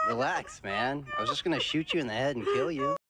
Relax, man. I was just gonna shoot you in the head and kill you.